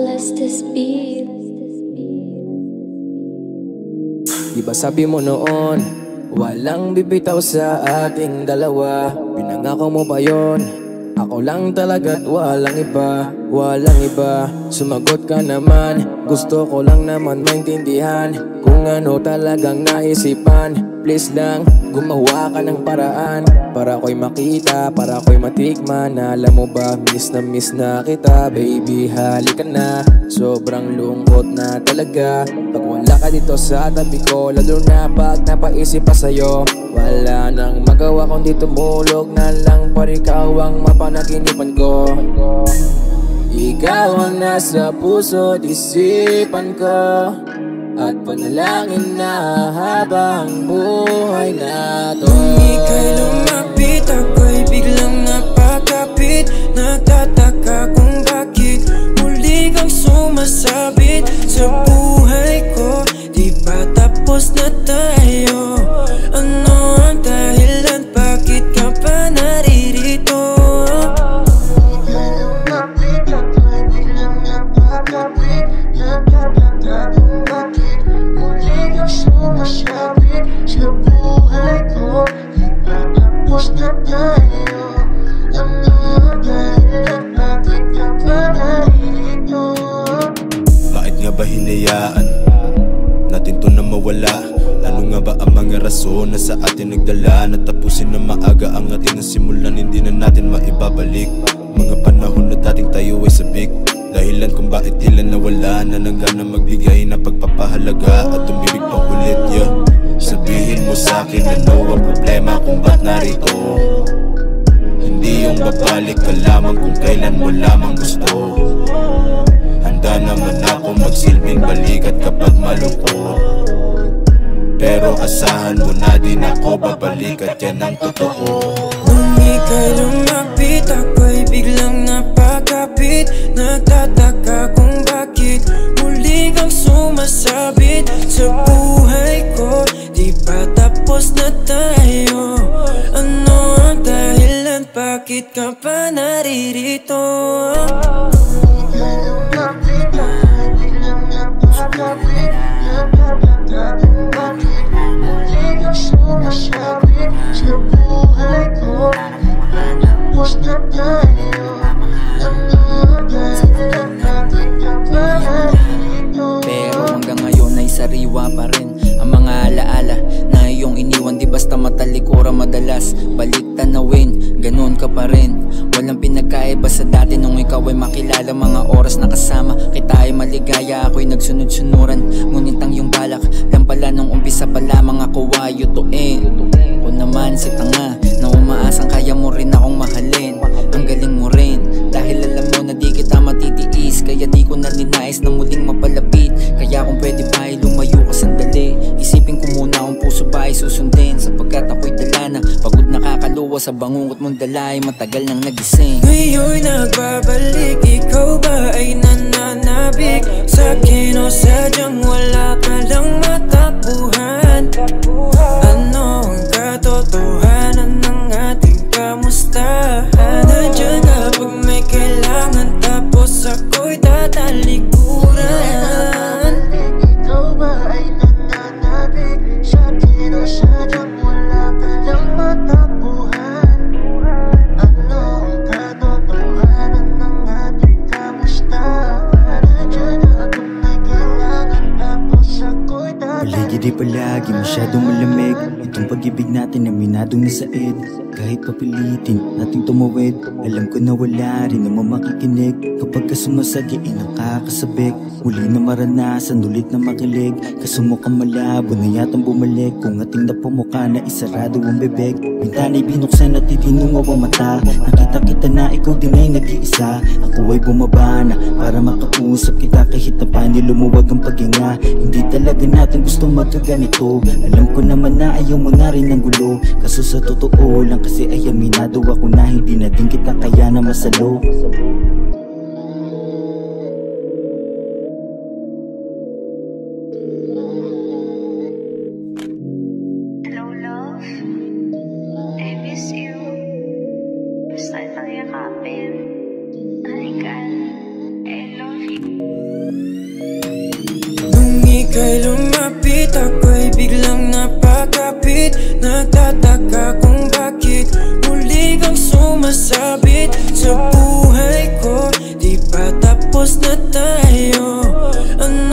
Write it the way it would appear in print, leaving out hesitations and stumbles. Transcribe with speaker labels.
Speaker 1: bless this beat.
Speaker 2: Diba sabi mo noon, walang bibitaw sa ating dalawa. Pinangako mo ba yon? Ako lang talaga't walang iba, walang iba. Sumagot ka naman, gusto ko lang naman maintindihan kung ano talagang naisipan. Please lang, gumawa ka ng paraan para ako'y makita, para ako'y matikman. Alam mo ba, miss na kita. Baby, halika na, sobrang lungkot na talaga pag wala ka dito sa tabi ko. Lalo na pag napaisip pa sa'yo, wala nang magawa kundi tumulog na lang para ikaw ang mapanaginipan ko. Ikaw ang nasa puso't isipan ko, at panalangin na habang buhay na to.
Speaker 3: Nung ika'y lumapit, ako'y biglang napakapit. Nagtataka kung bakit muli kang sumasabit sa buhay ko. Di ba tapos na tayo? Ano ang dahilan? Bakit ka pa naririto? Ika'y lumapit, ako'y biglang napakapit. Nagtataka kung bakit muli kang sumasabit sa buhay ko. Di ba tapos na tayo? Ano ang dahilan? Bakit ka pa naririto?
Speaker 4: Bakit nga ba hinayaan natin to na mawala? Ano nga ba ang mga rason na sa atin nagdala na tapusin na maaga ang ating nasimulan? Hindi na natin maibabalik mga panahon na dating tayo ay sabik. Dahilan kung bakit ilan nawala na ng gana magbigay na pagpapahalaga at tumibig pa ulit, yeah. Sabihin mo sa'kin ano ang problema kung ba't narito. Hindi yung babalik ka lamang kung kailan mo lamang gusto. Handa naman ako magsilbing balikat kapag malungkot, pero asahan mo na din ako babalik at yan ang totoo.
Speaker 3: Nung ika'y lumapit, ako'y biglang napakapit. Nagtataka kung bakit muli kang sumasabit sa buhay ko. Di ba tapos na tayo? Ano ang dahilan? Bakit ka pa naririto? Ika'y lumapit, ako'y biglang napakapit. Nagtataka kung bakit muli kang sumasabit sa buhay ko. Di ba tapos na tayo? Ano ang dahilan? Bakit ka pa naririto?
Speaker 5: Pero hanggang ngayon ay sariwa pa rin ang mga alaala na iyong iniwan. Di basta matalikuran madalas, balik tanawin, ganun ka pa rin. Walang pinagkaiba sa dati nung ikaw ay makilala. Mga oras na kasama kita ay maligaya, ako'y nagsunod-sunuran. Ngunit ang iyong balak lang pala nung umpisa pa lamang ako ay yutuin. Ako naman si tanga na umaasang kaya mo rin akong mahalin. Ang galing mo rin dahil alam mo na di kita matitiis, kaya di ko na ninais na muling mapalapit. Kaya kung pwede ba ay lumayo ka sandali, isipin ko muna kung puso ba ay susundin. Sapagkat ako'y dala na pagod nakakaluwa sa bangungot mong dala ay matagal nang nagising.
Speaker 3: Ngayon'y nagbabalik, ikaw ba ay nananabik sa'kin o sadyang wala ka lang matakbuhan? Ano ang katotohanan ng ating kamustahan? Nandiyan ka pag may kailangan, tapos ako'y tatalikuran. Ikaw ba ay nananabik sa'kin o sadyang wala ka lang matakbuhan? Ano ang katotohanan ng ating kamustahan? Nandiyan ka pag may kailangan, tapos ako'y
Speaker 6: Paligid di palagi masyadong malamig. Itong pag-ibig natin ay minadong nasaid. Kahit papilitin nating tumawid, alam ko na wala rin naman makikinig. Kapag ka sumasagi nakakasabik, muli na maranasan, ulit na makilig. Kasumukang malabo na yatang bumalik, kung ating napamukha na isarado ang bebek. Bintana'y binuksan at itinungaw ang mata. Nakita kita na ikaw din ay nag-iisa. Ako ay bumaba na para makausap kita, kahit na paano lumuwag ang paghinga. Hindi talaga natin gusto magkaganito. Alam ko naman na ayaw mo na rin ng gulo, kaso sa totoo lang kasi ay aminado ako na hindi na din kita kaya na masalo.
Speaker 7: Hello love, I miss you. Gusto kitang yakapin. Halika, I love you.
Speaker 1: Kay lumapit ako'y biglang napakapit. Nagtataka kung bakit muli kang sumasabit sa buhay ko. Di pa tapos na tayo. Ano